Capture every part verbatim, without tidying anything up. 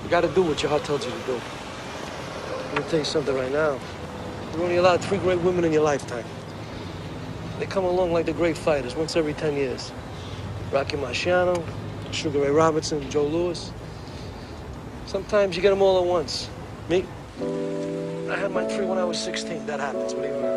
You gotta do what your heart tells you to do. Let me tell you something right now. You're only allowed three great women in your lifetime. They come along like the great fighters, once every ten years. Rocky Marciano, Sugar Ray Robinson, Joe Louis. Sometimes you get them all at once. Me, I had my three when I was sixteen. That happens, believe it or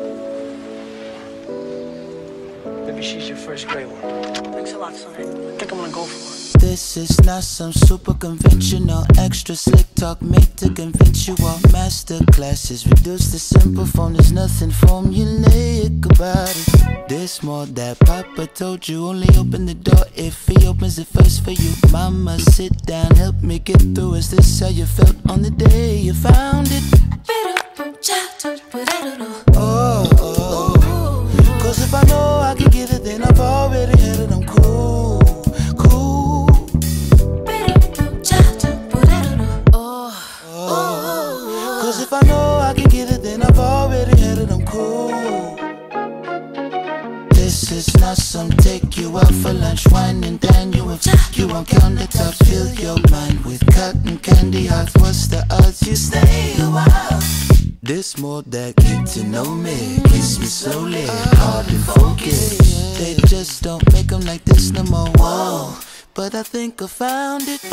not. Maybe she's your first great one. Thanks a lot, son. I think I'm gonna go for one. This is not some super conventional, extra slick talk made to convince you all. Master classes reduced to simple form. There's nothing formulaic about it. This more that Papa told you. Only open the door if he opens it first for you. Mama, sit down, help me get through. Is this how you felt on the day you found it? Oh, oh. Cause if I know I can get it, then I've already had it. I'm cool. If I know I can get it, then I've already had it, I'm cool. This is not some take you out for lunch, wine and dine you and fuck you on countertops. Fill your mind with cotton candy hearts. What's the odds you stay a while? This more that get to know me. Kiss me slowly, hard and focused. They just don't make them like this no more. Whoa, but I think I found it.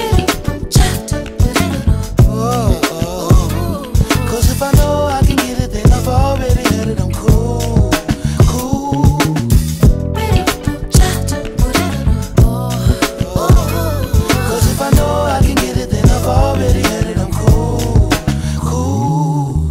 Oh, oh. Cause if I know I can get it, then I've already had it, I'm cool, cool. Cause if I know I can get it, then I've already had it, I'm cool, cool.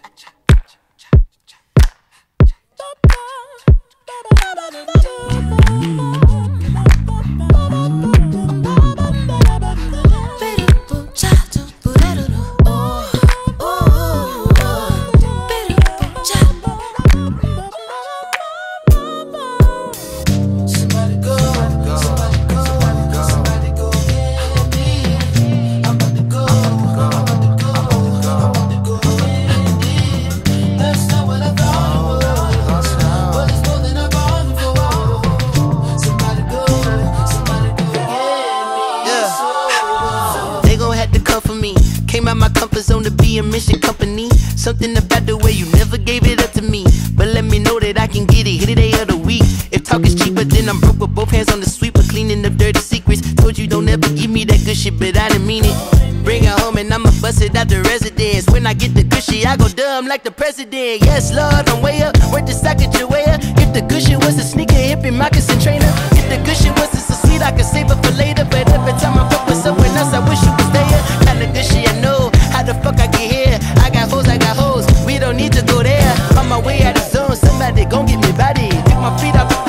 Came out my comfort zone to be a mission company. Something about the way you never gave it up to me. But let me know that I can get it, hit it day of the week. If talk is cheaper, then I'm broke with both hands on the sweeper, cleaning up dirty secrets. Told you don't ever give me that good shit, but I didn't mean it. Bring it home and I'ma bust it out the residence. When I get the good shit, I go dumb like the president. Yes, Lord, I'm way up, worth the socket your way up. If the good shit was a sneaker, hippie, moccasin trainer. If the good shit wasn't so sweet, I could save it for later. But every time I fuck with someone else, I wish you was there. Kinda good shit I know, how the fuck I get here? I got hoes, I got hoes, we don't need to go there. On my way out of zone, somebody gon' get me body. Pick my feet up.